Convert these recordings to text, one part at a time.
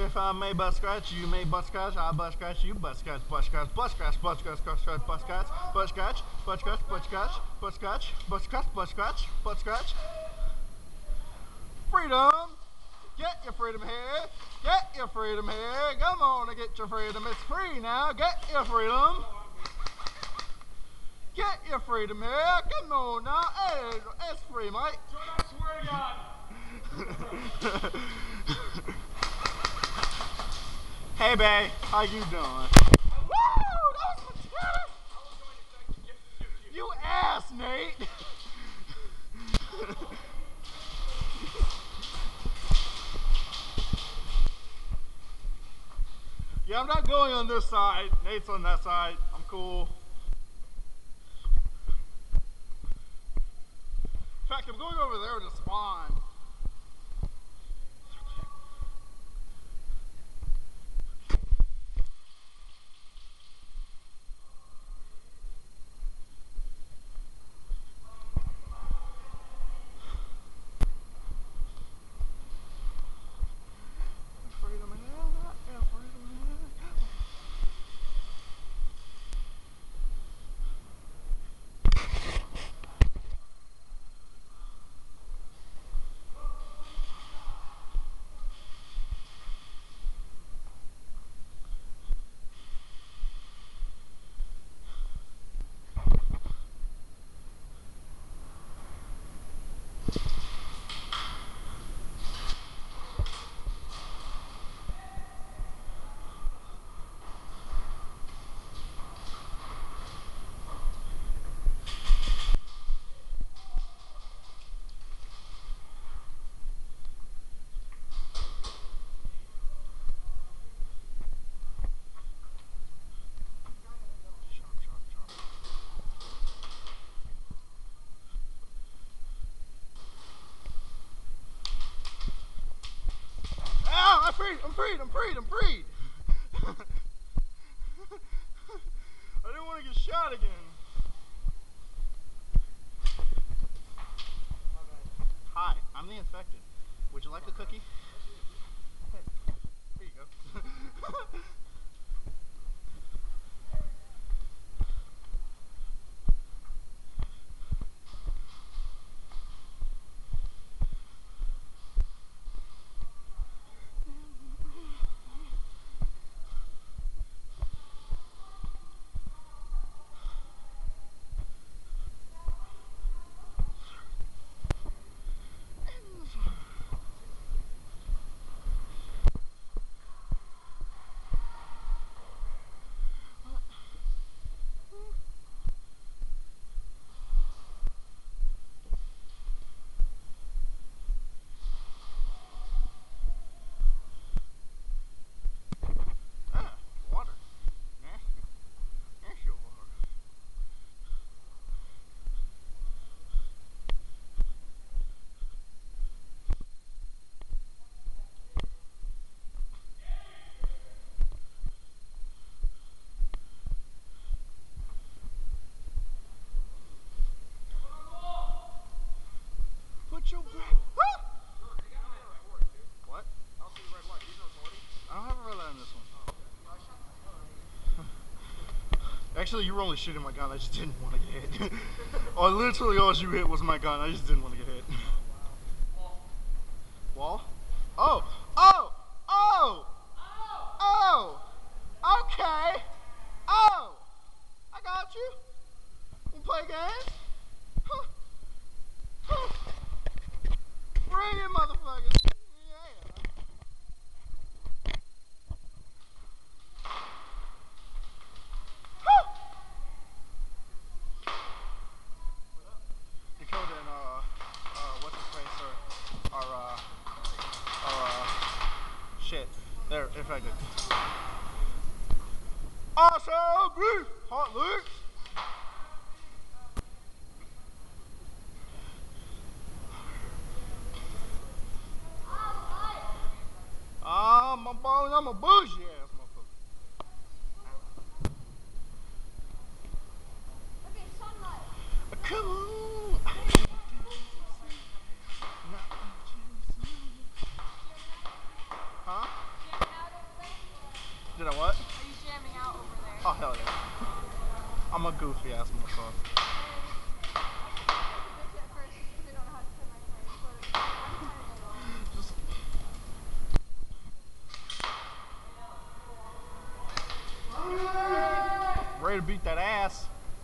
if I may butt scratch, you may butt scratch, I butt scratch, you butt scratch, butt scratch, butt scratch, butt scratch, butt scratch, butt scratch, butt scratch, butt scratch, butt scratch, butt scratch, butt scratch, butt scratch, butt scratch. Freedom! Get your freedom here! Get your freedom here! Come on and get your freedom. It's free now. Get your freedom. Get your freedom here. Come on now. Hey, it's free, mate. I swear to God. Hey, babe. How you doing? Woo! That was my You ass, Nate. Yeah, I'm not going on this side. Nate's on that side. I'm cool. In fact, I'm going over there to spawn. I'm freed, I'm freed, I'm freed, I'm freed. I didn't want to get shot again. Hi, I'm the infected. Would you like a cookie? Hey, here you go. Put your back. What? I don't see the red light. I don't have a red light on this one. Actually, you were only shooting my gun. I just didn't want to get hit. Or literally all you hit was my gun. I just didn't want to get hit. Wall? Oh! Oh! Oh! Oh! Okay! Oh! I got you. Wanna play games? Huh. Huh. Bring it, motherfuckers! Yeah! Woo! Dakota and what's his face are shit. They're infected. Awesome beef! Hot licks! I'm a bougie ass motherfucker. Okay, sunlight. Come on! Huh? I'm a goofy ass motherfucker. Just ready to beat that ass.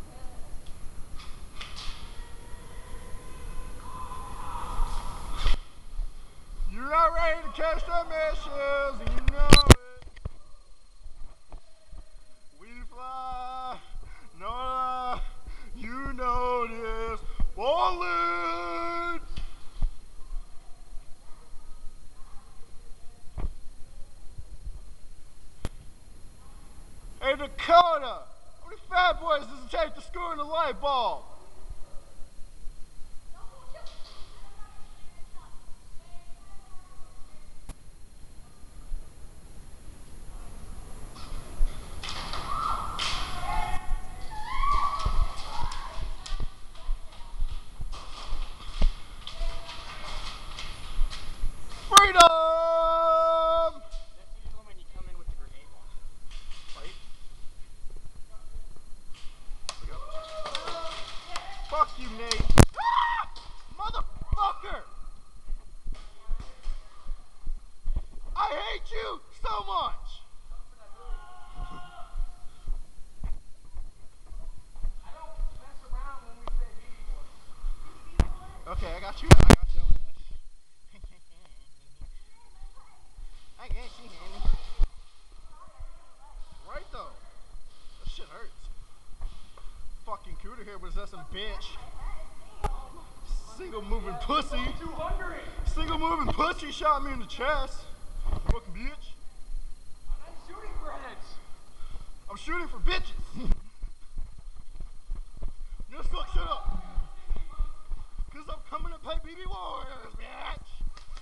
You're not ready to catch the missions, and you know it. We fly, no lie, you know this. Falling. Hey Dakota, how many fat boys does it take to screw in a light bulb? Freedom! That's usually when you come in with the grenade launcher. Right? Fuck you, Nate. Ah! Motherfucker! I hate you so much! I don't mess around when we say BB boys. Okay, I got you. I got you. I got you, honey. Right though. That shit hurts. Fucking cooter here possessing bitch. Single moving pussy. 200! Single moving pussy shot me in the chest. Fucking bitch. I'm not shooting for heads. I'm shooting for bitches. No, fuck, shut up. Cause I'm coming to play BB Warriors, bitch.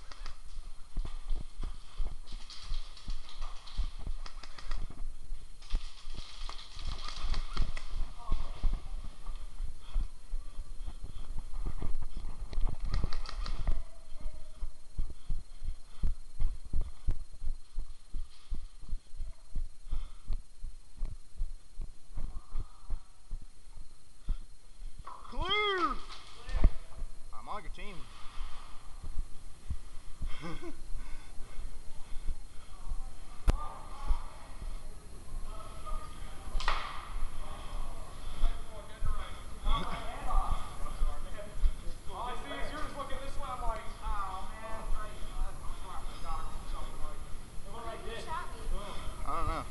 Clear. I'm on your team. All I see is you're just looking this way. I'm like, oh man. It went like this. I don't know.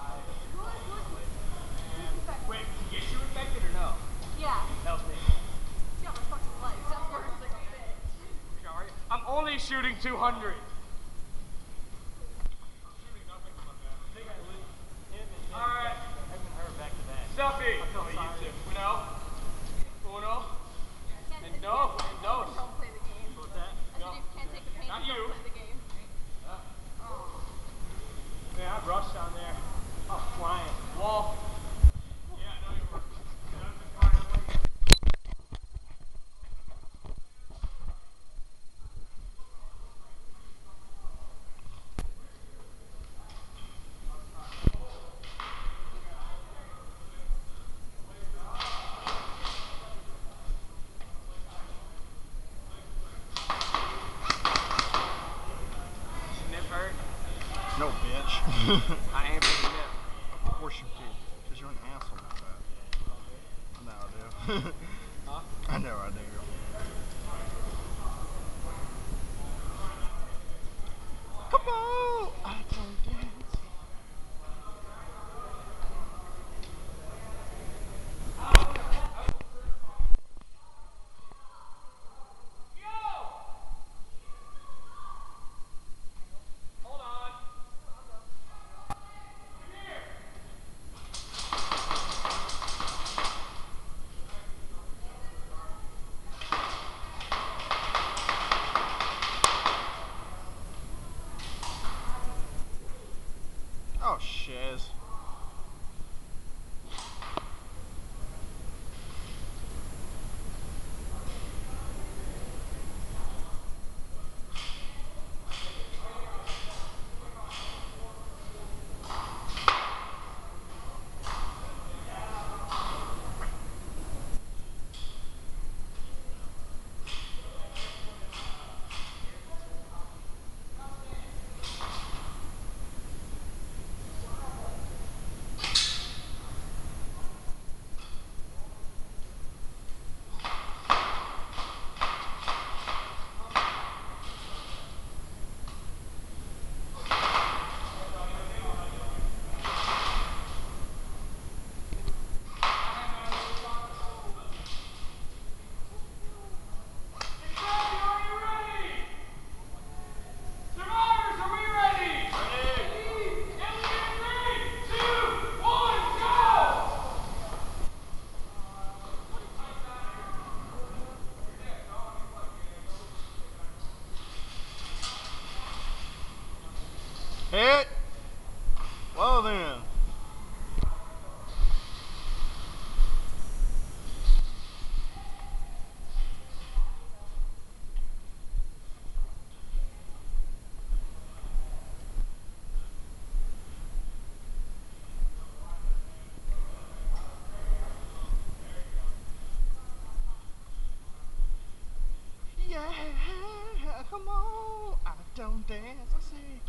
Wait, did you get shoe infected or no? Yeah. That was me. See how my fucking legs. That burns like a bitch. Sorry. I'm only shooting 200. Alright. Stuffy. Uno. And no. And dos. Don't play the game. What's that? I said you can't take the pain. Not Don't you. play the game. Yeah, I brushed down there. Oh, flying. Wall. Yeah, I know you were. Nip hurt? No, bitch. I ain't been nip. Of course you do. Because you're an asshole like that. I know I do. Huh? I know I do. Come on! I don't dance. Hold on.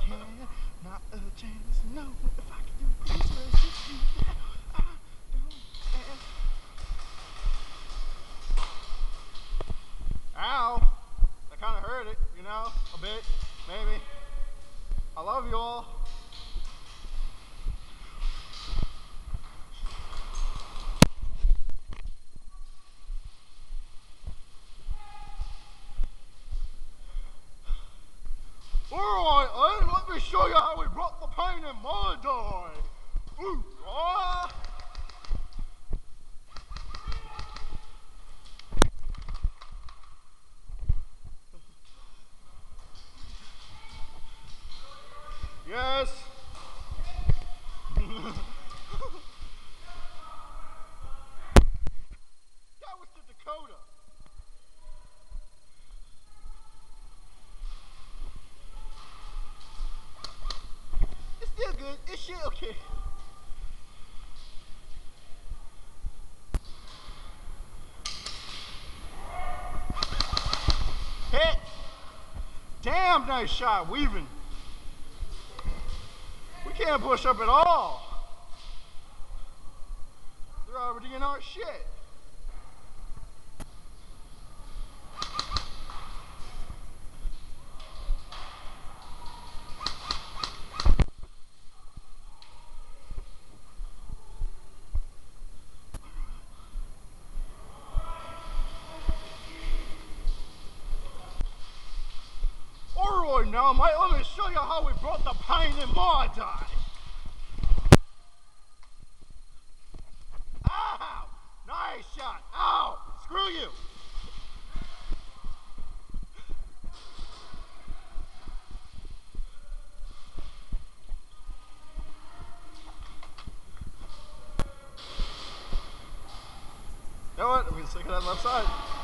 care, not a chance. No, if I could do this, just do that. I don't ask. Ow! That kind of hurt it, you know, a bit, maybe. I love you all. Alright, let me show you how we brought the pain in my day. Ooh, ah. Yes. That was to Dakota. It's still good. It's shit okay. Hit. Damn, nice shot, weaving. We can't push up at all. They're already in our shit. Alright now, mate, let me show you how we brought the pain in my day. Ow! Nice shot. Ow! Screw you. You know what? I'm going to stick it on the left side.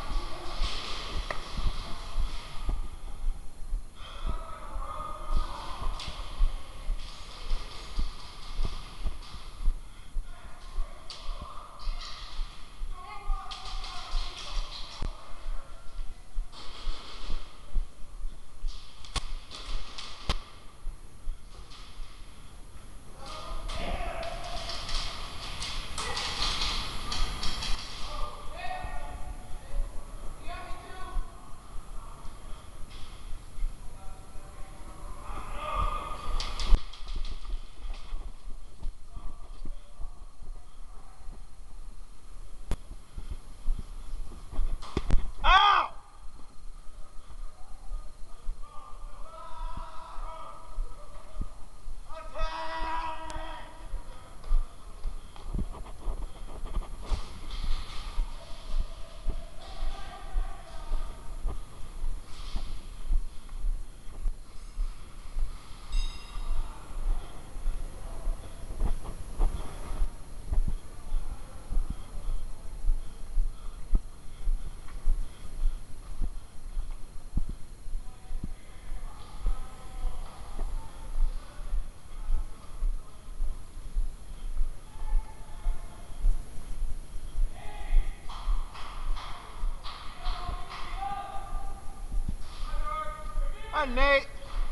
Hi, Nate.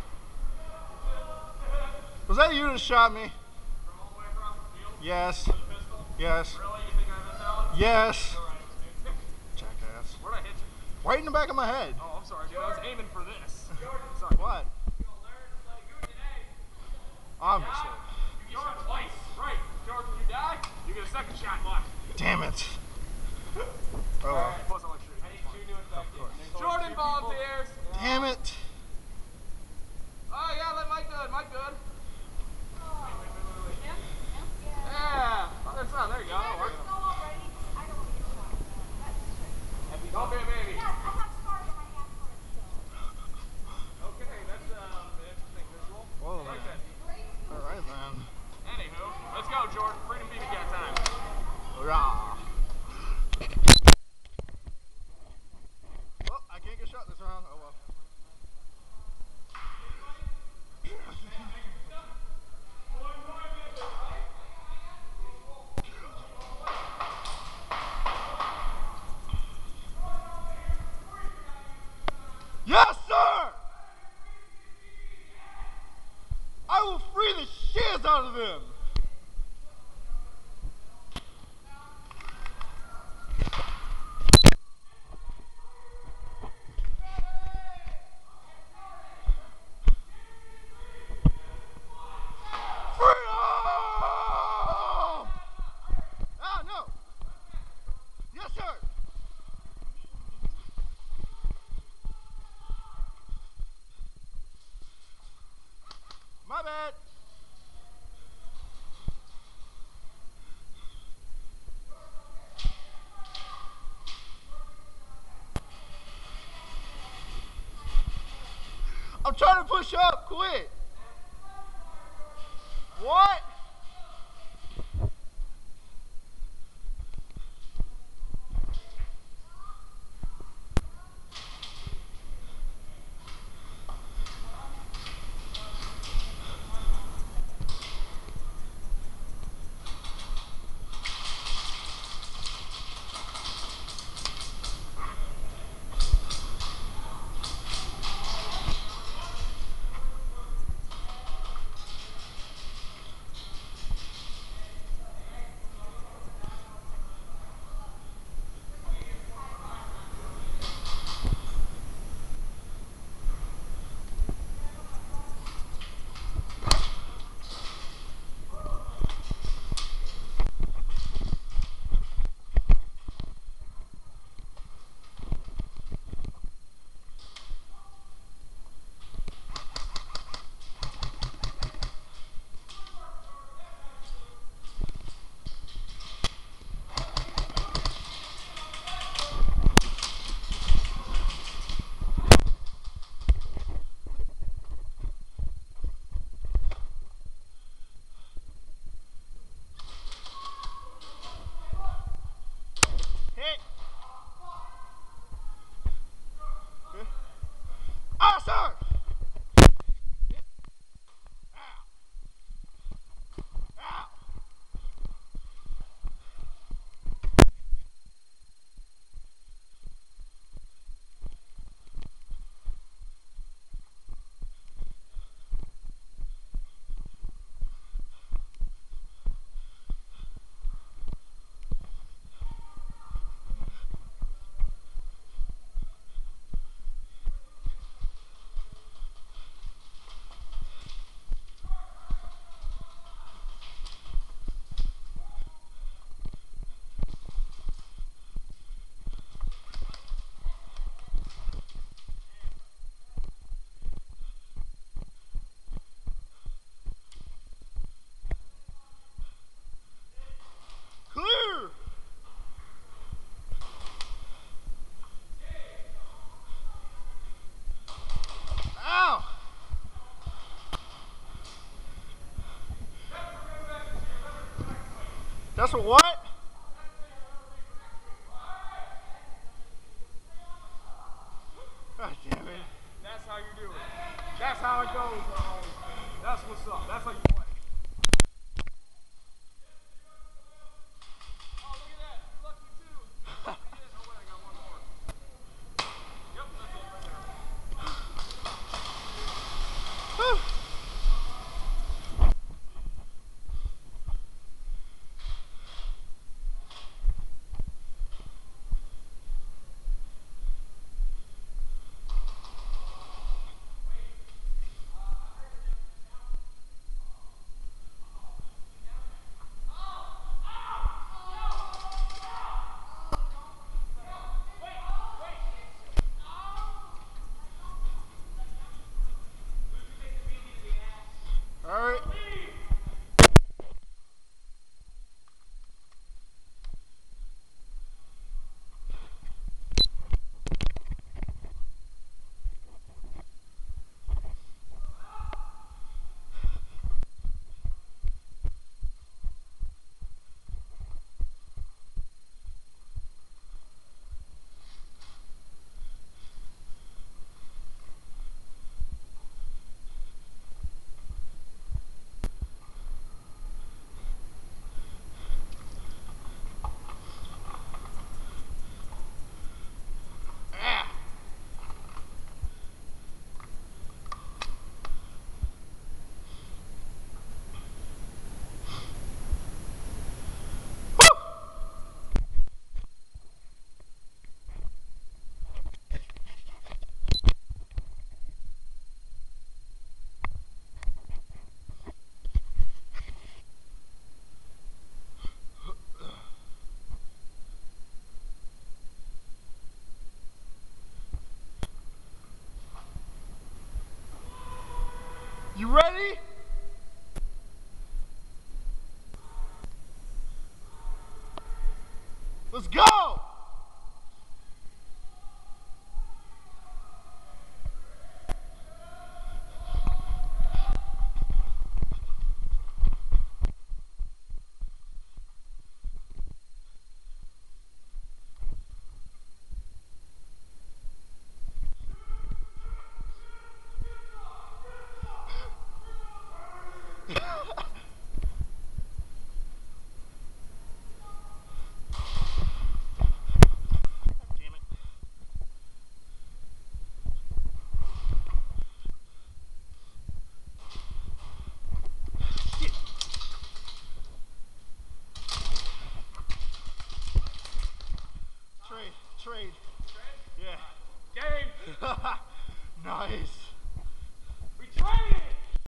Was that you that shot me? From all the way across the field? Yes. With a pistol? Yes. Really? You think I have a talent? Yes. Alright, dude. Jackass. Where'd I hit you? Right in the back of my head. Oh, I'm sorry, dude. I was aiming for this. Sorry. What? You gonna learn to play good today? Obviously. You get shot twice. Right. Jordan, you die, you get a second shot, Mark. Damn it. Oh well. Plus, I like shooting. I need 2 new infected. Jordan volunteers. Damn it. Oh, yeah, let Mike do it. Mike good. Him? Yeah. Oh, that's not. There you go. That'll work. Go already. I don't want to get shot. That's straight. Don't be a baby. Yes, I have scars on my half foot, so. Okay, that's interesting visual. Whoa, I like man. that. Alright, man. Anywho, let's go, Jordan. Freedom BB Cat time. Hurrah. Well, I can't get shot this round. Oh well. out of them. My bad. I'm trying to push up. Quit. What? Awesome! Clear! Ow! That's for what? God damn it. That's how you do it. That's how it goes. That's what's up. That's how you play. Oh, look at that. You lucky too. Oh, wait, I got one more. Yep, that's it right there. ready? Let's go! Damn it. Shit. Trade. Yeah. Game. Nice. We traded.